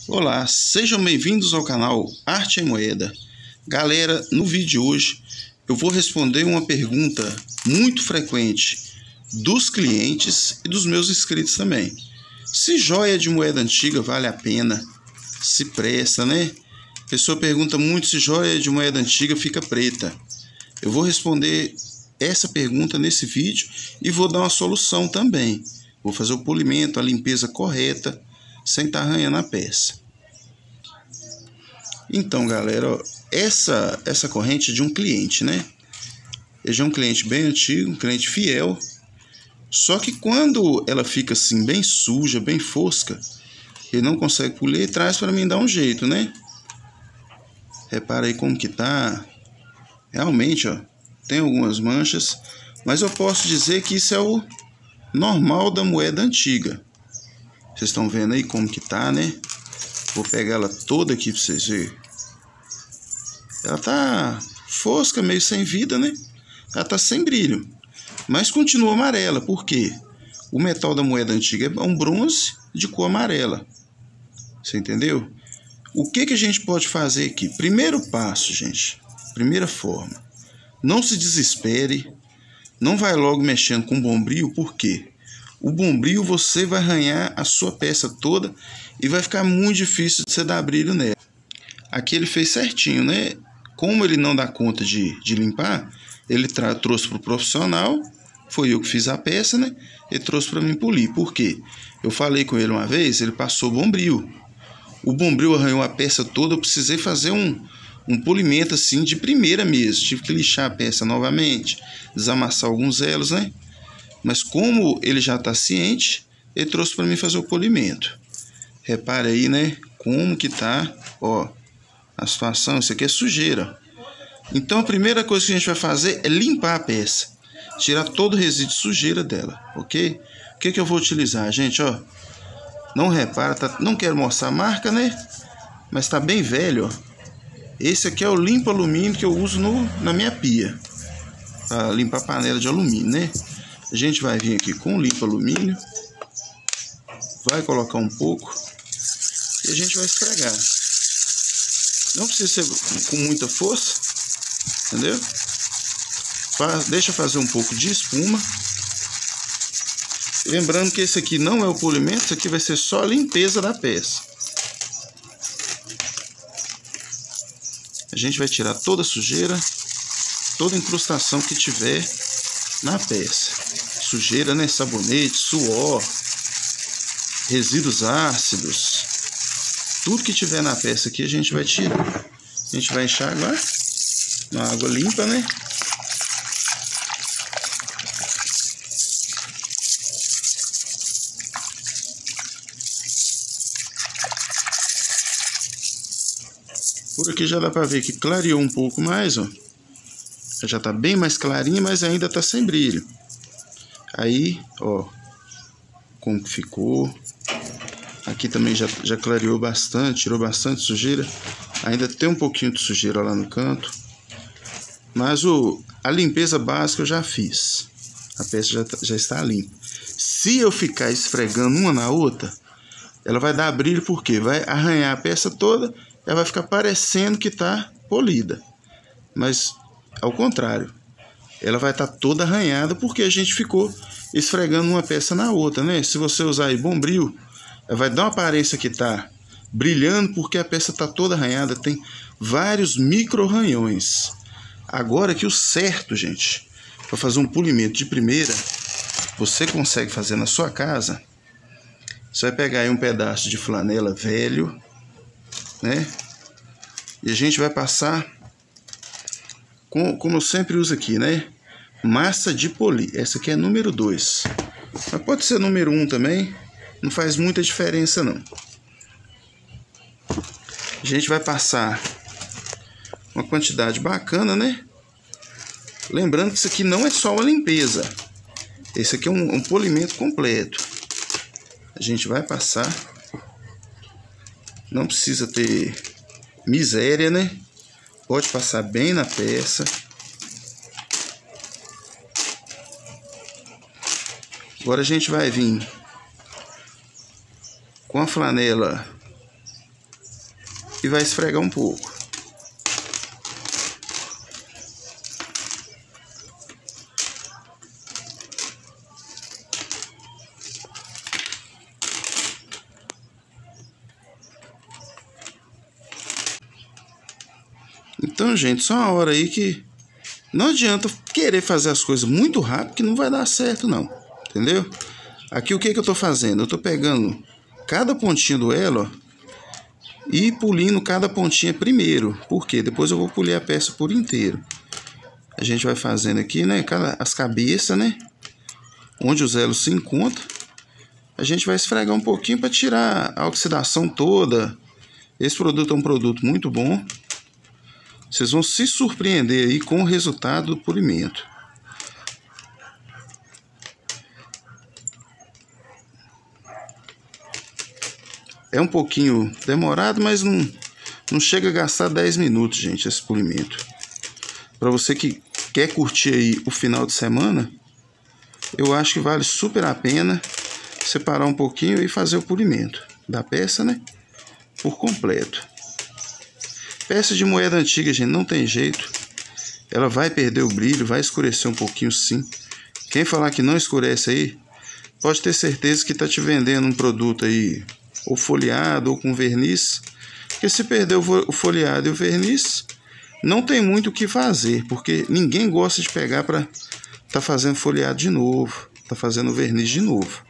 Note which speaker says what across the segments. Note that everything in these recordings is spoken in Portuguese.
Speaker 1: Olá, sejam bem-vindos ao canal Arte em Moeda. Galera, no vídeo de hoje eu vou responder uma pergunta muito frequente dos clientes e dos meus inscritos também. Se joia de moeda antiga vale a pena? Se presta, né? A pessoa pergunta muito se joia de moeda antiga fica preta. Eu vou responder essa pergunta nesse vídeo e vou dar uma solução também. Vou fazer o polimento, a limpeza correta, sem estar arranhando a peça. Então, galera, ó, essa corrente é de um cliente, né? Ele já é um cliente bem antigo, um cliente fiel. Só que quando ela fica assim, bem suja, bem fosca, ele não consegue polir e traz para mim dar um jeito, né? Repara aí como que tá. Realmente, ó, tem algumas manchas, mas eu posso dizer que isso é o normal da moeda antiga. Vocês estão vendo aí como que tá, né? Vou pegar ela toda aqui para vocês verem. Ela tá fosca, meio sem vida, né? Ela tá sem brilho, mas continua amarela. Por quê? O metal da moeda antiga é um bronze de cor amarela. Você entendeu? O que a gente pode fazer aqui? Primeiro passo, gente. Primeira forma. Não se desespere. Não vai logo mexendo com bombril, por quê? O bombril você vai arranhar a sua peça toda e vai ficar muito difícil de você dar brilho nela. Aqui ele fez certinho, né? Como ele não dá conta de limpar, ele trouxe para o profissional. Foi eu que fiz a peça, né? Ele trouxe para mim polir. Por quê? Eu falei com ele uma vez, ele passou bombril. O bombril arranhou a peça toda, eu precisei fazer um polimento assim de primeira mesmo. Tive que lixar a peça novamente, desamassar alguns elos, né? Mas como ele já está ciente, ele trouxe para mim fazer o polimento. Repare aí, né? Como que tá, ó, a situação. Isso aqui é sujeira. Então a primeira coisa que a gente vai fazer é limpar a peça. Tirar todo o resíduo de sujeira dela, ok? O que eu vou utilizar, gente, ó? Não repara, tá, não quero mostrar a marca, né? Mas tá bem velho, ó. Esse aqui é o limpa alumínio que eu uso na minha pia. Para limpar panela de alumínio, né? A gente vai vir aqui com o limpa alumínio. Vai colocar um pouco. E a gente vai esfregar. Não precisa ser com muita força. Entendeu? Deixa fazer um pouco de espuma. Lembrando que esse aqui não é o polimento. Isso aqui vai ser só a limpeza da peça. A gente vai tirar toda a sujeira, toda a incrustação que tiver na peça. Sujeira, né? Sabonete, suor, resíduos ácidos. Tudo que tiver na peça aqui a gente vai tirar. A gente vai enxaguar na água limpa, né? Por aqui já dá para ver que clareou um pouco mais, ó. Já está bem mais clarinha, mas ainda está sem brilho. Aí, ó, como que ficou. Aqui também já clareou bastante, tirou bastante sujeira. Ainda tem um pouquinho de sujeira lá no canto. Mas a limpeza básica eu já fiz. A peça já está limpa. Se eu ficar esfregando uma na outra, ela vai dar brilho porque vai arranhar a peça toda. Ela vai ficar parecendo que está polida. Mas, ao contrário, ela vai estar toda arranhada porque a gente ficou esfregando uma peça na outra, né? Se você usar aí bombril, ela vai dar uma aparência que está brilhando porque a peça está toda arranhada. Tem vários micro arranhões. Agora que o certo, gente, para fazer um polimento de primeira, você consegue fazer na sua casa. Você vai pegar aí um pedaço de flanela velho, né? E a gente vai passar, como eu sempre uso aqui, né? Massa de polir. Essa aqui é número 2. Mas pode ser número 1 também. Não faz muita diferença, não. A gente vai passar uma quantidade bacana, né? Lembrando que isso aqui não é só uma limpeza. Esse aqui é um polimento completo. A gente vai passar. Não precisa ter miséria, né? Pode passar bem na peça. Agora a gente vai vir com a flanela e vai esfregar um pouco. Então, gente, só uma hora aí que não adianta querer fazer as coisas muito rápido que não vai dar certo, não. Entendeu? Aqui o que eu tô fazendo? Eu tô pegando cada pontinha do elo, ó, e polindo cada pontinha primeiro. Por quê? Depois eu vou polir a peça por inteiro. A gente vai fazendo aqui, né? As cabeças, né? Onde os elos se encontram. A gente vai esfregar um pouquinho para tirar a oxidação toda. Esse produto é um produto muito bom. Vocês vão se surpreender aí com o resultado do polimento. É um pouquinho demorado, mas não chega a gastar 10 minutos, gente, esse polimento. Para você que quer curtir aí o final de semana, eu acho que vale super a pena separar um pouquinho e fazer o polimento da peça, né? Por completo. Peça de moeda antiga, gente, não tem jeito. Ela vai perder o brilho, vai escurecer um pouquinho sim. Quem falar que não escurece aí, pode ter certeza que tá te vendendo um produto aí ou folheado ou com verniz. Porque se perder o folheado e o verniz, não tem muito o que fazer, porque ninguém gosta de pegar para tá fazendo folheado de novo, tá fazendo verniz de novo.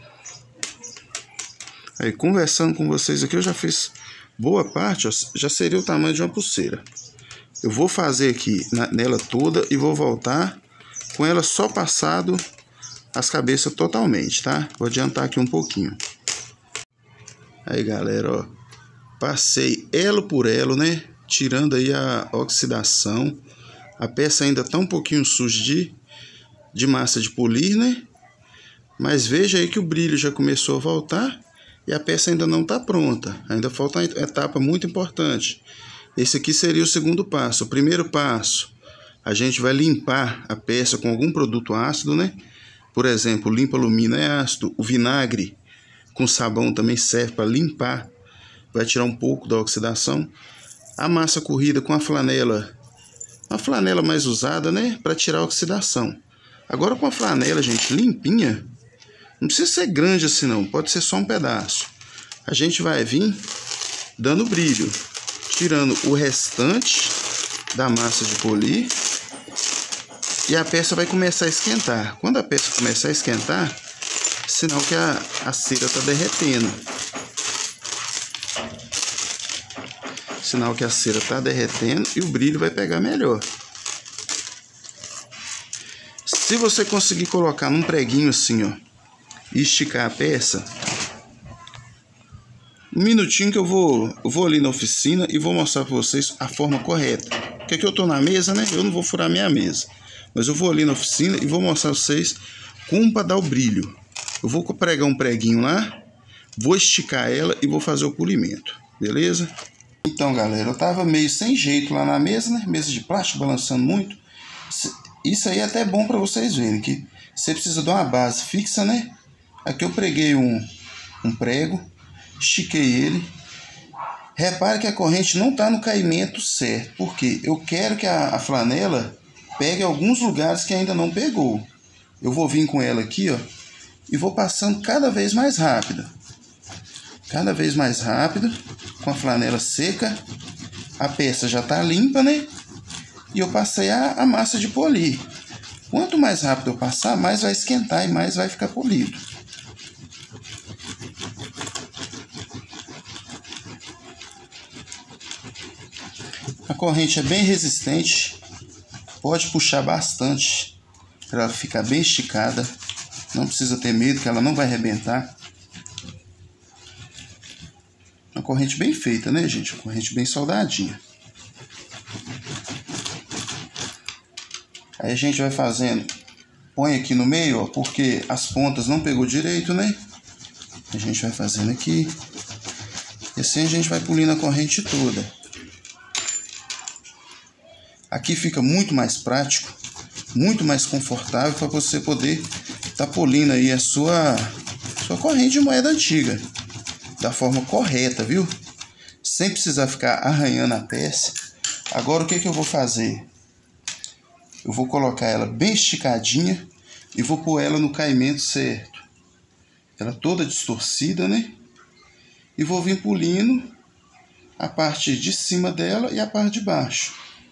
Speaker 1: Aí, conversando com vocês aqui, eu já fiz boa parte, ó, já seria o tamanho de uma pulseira. Eu vou fazer aqui nela toda e vou voltar com ela só passado as cabeças totalmente, tá? Vou adiantar aqui um pouquinho. Aí, galera, ó, passei elo por elo, né? Tirando aí a oxidação. A peça ainda tá um pouquinho suja de massa de polir, né? Mas veja aí que o brilho já começou a voltar. E a peça ainda não está pronta. Ainda falta uma etapa muito importante. Esse aqui seria o segundo passo. O primeiro passo, a gente vai limpar a peça com algum produto ácido, né? Por exemplo, o limpa-alumínio é ácido. O vinagre com sabão também serve para limpar. Vai tirar um pouco da oxidação. A massa corrida com a flanela mais usada, né? Para tirar a oxidação. Agora com a flanela, gente, limpinha. Não precisa ser grande assim não, pode ser só um pedaço. A gente vai vir dando brilho, tirando o restante da massa de polir. E a peça vai começar a esquentar. Quando a peça começar a esquentar, sinal que a cera está derretendo. Sinal que a cera está derretendo e o brilho vai pegar melhor. Se você conseguir colocar num preguinho assim, ó, e esticar a peça, um minutinho que eu vou ali na oficina e vou mostrar para vocês a forma correta. Porque aqui eu tô na mesa, né? Eu não vou furar minha mesa, mas eu vou ali na oficina e vou mostrar para vocês como para dar o brilho. Eu vou pregar um preguinho lá, vou esticar ela e vou fazer o polimento, beleza? Então, galera, eu tava meio sem jeito lá na mesa, né? Mesa de plástico, balançando muito. Isso aí é até bom para vocês verem que você precisa de uma base fixa, né? Aqui eu preguei um prego, estiquei ele. Repare que a corrente não está no caimento certo, porque eu quero que a flanela pegue alguns lugares que ainda não pegou. Eu vou vir com ela aqui, ó, e vou passando cada vez mais rápido. Cada vez mais rápido, com a flanela seca. A peça já está limpa, né? E eu passei a massa de polir. Quanto mais rápido eu passar, mais vai esquentar e mais vai ficar polido. A corrente é bem resistente, pode puxar bastante para ela ficar bem esticada. Não precisa ter medo que ela não vai arrebentar. Uma corrente bem feita, né, gente? Uma corrente bem soldadinha. Aí a gente vai fazendo, põe aqui no meio, ó, porque as pontas não pegou direito, né? A gente vai fazendo aqui. E assim a gente vai polindo a corrente toda. Aqui fica muito mais prático, muito mais confortável para você poder estar polindo aí a sua corrente de moeda antiga da forma correta, viu? sem precisar ficar arranhando a peça. Agora o que eu vou fazer? Eu vou colocar ela bem esticadinha e vou pôr ela no caimento certo. Ela toda distorcida, né? E vou vir polindo a parte de cima dela e a parte de baixo.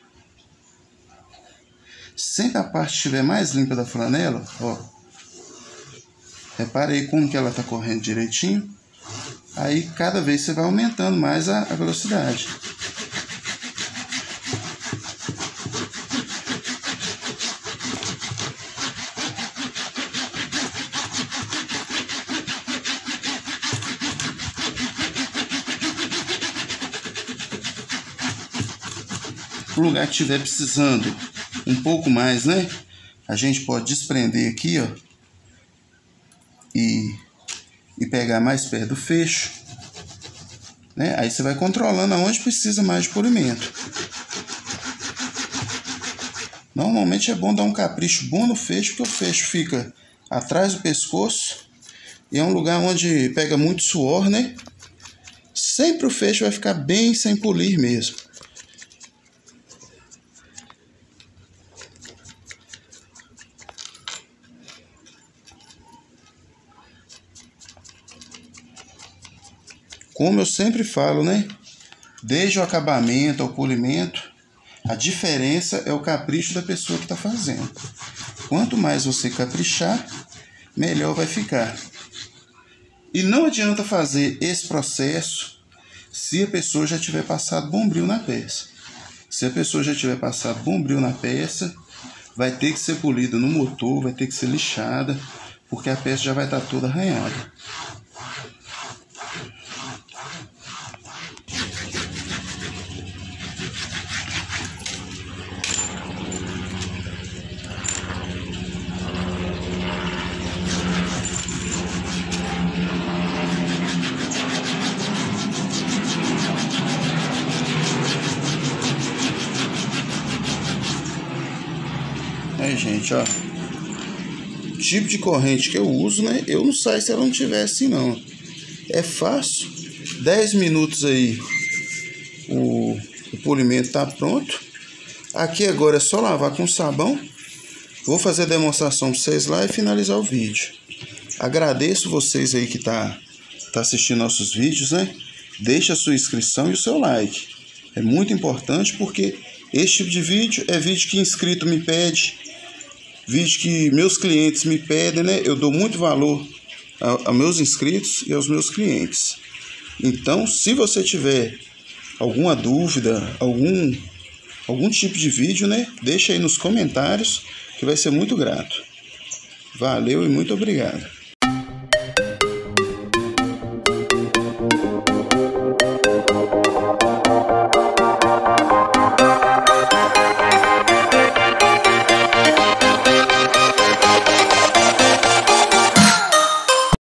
Speaker 1: Sempre a parte estiver mais limpa da flanela, ó. Reparei como que ela tá correndo direitinho. Aí cada vez você vai aumentando mais a velocidade. O lugar que estiver precisando um pouco mais, né? A gente pode desprender aqui, ó. E pegar mais perto do fecho, né? Aí você vai controlando aonde precisa mais de polimento. Normalmente é bom dar um capricho bom no fecho, porque o fecho fica atrás do pescoço e é um lugar onde pega muito suor, né? Sempre o fecho vai ficar bem sem polir mesmo. Como eu sempre falo, né? Desde o acabamento ao polimento, a diferença é o capricho da pessoa que está fazendo. Quanto mais você caprichar, melhor vai ficar. E não adianta fazer esse processo se a pessoa já tiver passado bombril na peça. Se a pessoa já tiver passado bombril na peça, vai ter que ser polida no motor, vai ter que ser lixada, porque a peça já vai estar toda arranhada. Aí, gente, ó, o tipo de corrente que eu uso, né? Eu não saio se ela não tiver assim, não. É fácil. 10 minutos aí o polimento tá pronto. Aqui agora é só lavar com sabão. Vou fazer a demonstração para vocês lá e finalizar o vídeo. Agradeço vocês aí que tá assistindo nossos vídeos, né? Deixa a sua inscrição e o seu like. É muito importante porque esse tipo de vídeo é vídeo que inscrito me pede, vídeo que meus clientes me pedem, né? Eu dou muito valor aos meus inscritos e aos meus clientes. Então, se você tiver alguma dúvida, algum tipo de vídeo, né? Deixa aí nos comentários que vai ser muito grato. Valeu e muito obrigado.